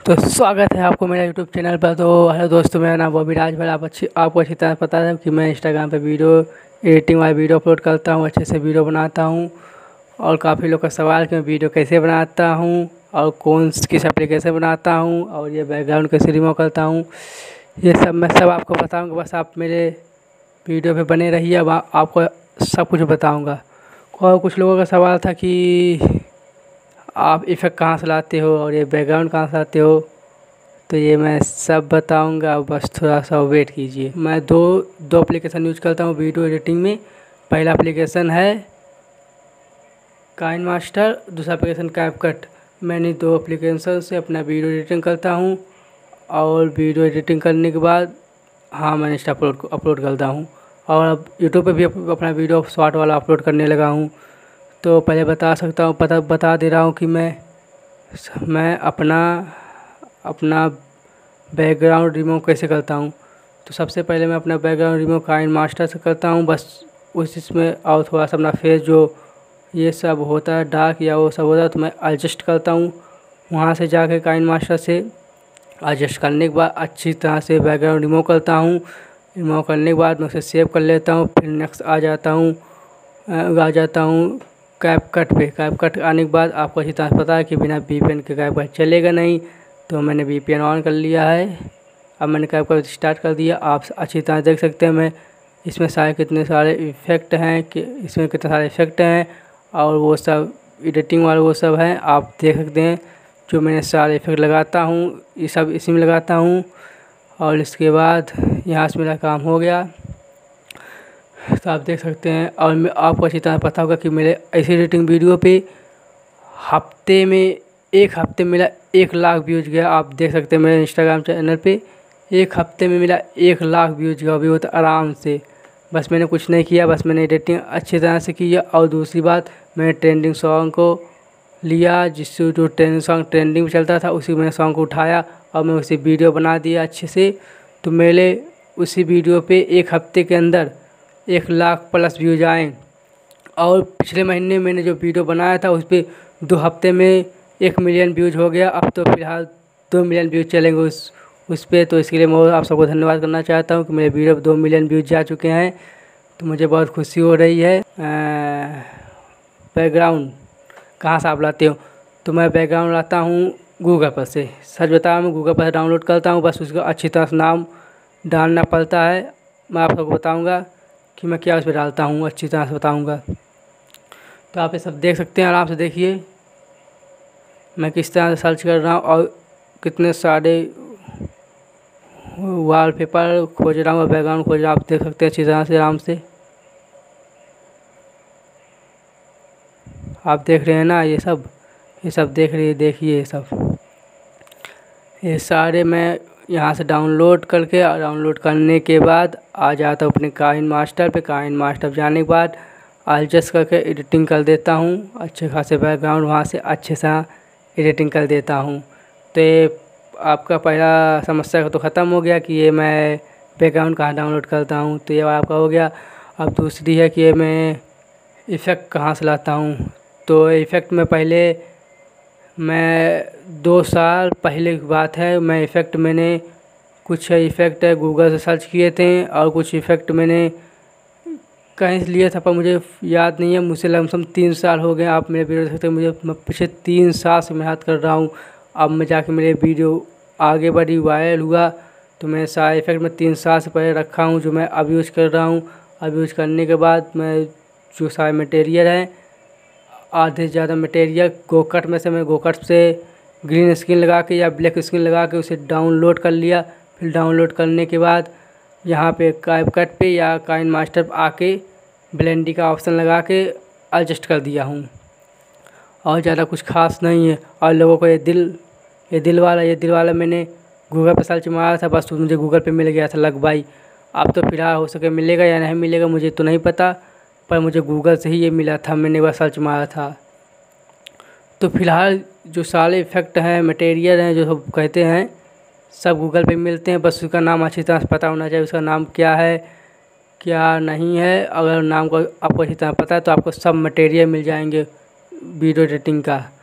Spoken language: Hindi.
तो स्वागत है आपको मेरा यूट्यूब चैनल पर। तो हेलो दोस्तों, मेरा नाम बॉबी राजभर। आपको अच्छी तरह पता है कि मैं इंस्टाग्राम पे वीडियो एडिटिंग वाली वीडियो अपलोड करता हूँ, अच्छे से वीडियो बनाता हूँ। और काफ़ी लोग का सवाल कि मैं वीडियो कैसे बनाता हूँ और किस एप्लीकेशन बनाता हूँ और ये बैकग्राउंड कैसे रिमूव करता हूँ, ये सब मैं आपको बताऊँगा। बस आप मेरे वीडियो पे बने रहिए, अब आपको सब कुछ बताऊँगा। और कुछ लोगों का सवाल था कि आप इफ़ेक्ट कहाँ से लाते हो और ये बैकग्राउंड कहाँ से लाते हो, तो ये मैं सब बताऊंगा, बस थोड़ा सा वेट कीजिए। मैं दो एप्लीकेशन यूज करता हूँ वीडियो एडिटिंग में। पहला एप्लीकेशन है काइन मास्टर, दूसरा एप्लीकेशन कैपकट। मैंने दो एप्लीकेशन से अपना वीडियो एडिटिंग करता हूँ और वीडियो एडिटिंग करने के बाद मैं इंस्टा अपलोड करता हूँ और अब यूट्यूब पे भी अपना वीडियो शॉर्ट वाला अपलोड करने लगा हूँ। तो पहले बता दे रहा हूँ कि मैं अपना बैकग्राउंड रिमूव कैसे करता हूँ। तो सबसे पहले मैं अपना बैकग्राउंड रिमूव काइन मास्टर से करता हूँ, बस इसमें और थोड़ा सा अपना फेस जो ये सब होता है डार्क या वो सब होता है तो मैं एडजस्ट करता हूँ। वहाँ से जाके काइन मास्टर से एडजस्ट करने के बाद अच्छी तरह से बैकग्राउंड रिमूव करता हूँ। रिमूव करने के बाद मैं उसे सेव कर लेता हूँ। फिर नेक्स्ट आ जाता हूँ कैपकट आने के बाद आपको अच्छी तरह पता है कि बिना VPN के कैपकट चलेगा नहीं, तो मैंने VPN ऑन कर लिया है। अब मैंने कैपकट स्टार्ट कर दिया। आप अच्छी तरह देख सकते हैं मैं इसमें कितने सारे इफ़ेक्ट हैं और वो सब एडिटिंग वाले वो सब हैं, आप देख सकते हैं। जो मैंने सारे इफ़ेक्ट लगाता हूँ ये सब इसी में लगाता हूँ। और इसके बाद यहाँ से मेरा काम हो गया, तो आप देख सकते हैं। और मैं आपको अच्छी तरह पता होगा कि मेरे ऐसी एडिटिंग वीडियो पे एक हफ्ते में मेरा 1 लाख व्यूज गया। आप देख सकते हैं मेरे इंस्टाग्राम चैनल पे 1 हफ्ते में मेरा 1 लाख व्यूज गया भी होता आराम से। बस मैंने कुछ नहीं किया, बस मैंने एडिटिंग अच्छी तरह से की है। और दूसरी बात, मैंने ट्रेंडिंग सॉन्ग को लिया, जिससे जो ट्रेंडिंग में चलता था उसी मैंने सॉन्ग को उठाया और मैं उसी वीडियो बना दिया अच्छे से। तो मेरे उसी वीडियो पे 1 हफ्ते के अंदर 1 लाख प्लस व्यूज आए। और पिछले महीने मैंने जो वीडियो बनाया था उस पर 2 हफ्ते में 1 मिलियन व्यूज हो गया। अब तो फ़िलहाल 2 मिलियन व्यूज चलेंगे उस पर। तो इसके लिए मैं आप सबको धन्यवाद करना चाहता हूँ कि मेरे वीडियो 2 मिलियन व्यूज जा चुके हैं, तो मुझे बहुत खुशी हो रही है। बैकग्राउंड कहाँ से आप लाते हो, तो मैं बैकग्राउंड लाता हूँ गूगल पर से। सच बता मैं गूगल पर डाउनलोड करता हूँ, बस उसका अच्छी तरह से नाम डालना पड़ता है। मैं आप सबको बताऊँगा कि मैं क्या उस पर डालता हूँ, अच्छी तरह से बताऊँगा। तो आप ये सब देख सकते हैं, आराम से देखिए मैं किस तरह से सर्च कर रहा हूँ और कितने सारे वॉलपेपर खोज रहा हूँ, बैकग्राउंड खोज रहा हूँ। आप देख सकते हैं अच्छी तरह से आराम से। आप देख रहे हैं ना, ये सब देखिए ये सारे मैं यहाँ से डाउनलोड करने के बाद आ जाता हूँ अपने काइन मास्टर पे। काइन मास्टर जाने के बाद एडजस्ट करके एडिटिंग कर देता हूँ अच्छे खासे बैकग्राउंड, वहाँ से अच्छे से एडिटिंग कर देता हूँ। तो ये आपका पहला समस्या तो ख़त्म हो गया कि ये मैं बैकग्राउंड कहाँ डाउनलोड करता हूँ, तो ये आपका हो गया। अब दूसरी है कि ये मैं इफ़ेक्ट कहाँ से लाता हूँ। तो इफ़ेक्ट में मैं 2 साल पहले की बात है, मैंने कुछ इफ़ेक्ट गूगल से सर्च किए थे और कुछ इफ़ेक्ट मैंने कहीं से लिया था, पर मुझे याद नहीं है। मुझसे लमसम 3 साल हो गए। आप मेरे वीडियो देख सकते हैं, मैं पिछले 3 साल से मेहनत कर रहा हूँ। अब मैं जाके मेरे वीडियो आगे बढ़ी, वायरल हुआ, तो मैं सारे इफ़ेक्ट में 3 साल से पहले रखा हूँ जो मैं अब यूज़ कर रहा हूँ। अब यूज़ करने के बाद मैं जो सारे मटेरियल हैं, आधे से ज़्यादा मटेरियल गोकट में से मैं गोकट से ग्रीन स्क्रीन लगा के या ब्लैक स्क्रीन लगा के उसे डाउनलोड कर लिया। फिर डाउनलोड करने के बाद यहाँ पे कैपकट पे या काइन मास्टर आके ब्लेंडी का ऑप्शन लगा के एडजस्ट कर दिया हूँ। और ज़्यादा कुछ खास नहीं है। और लोगों को ये दिल वाला मैंने गूगल पे सर्च मारा था, बस मुझे गूगल पे मिल गया था लग भाई। अब तो फिलहाल हो सके मिलेगा या नहीं मिलेगा मुझे तो नहीं पता, पर मुझे गूगल से ही ये मिला था, मैंने एक बार सर्च मारा था। तो फिलहाल जो सारे इफ़ेक्ट हैं, मटेरियल हैं, जो सब कहते हैं, सब गूगल पे मिलते हैं। बस उसका नाम अच्छी तरह से पता होना चाहिए, उसका नाम क्या है क्या नहीं है। अगर नाम को आपको अच्छी तरह पता है तो आपको सब मटेरियल मिल जाएंगे वीडियो एडिटिंग का।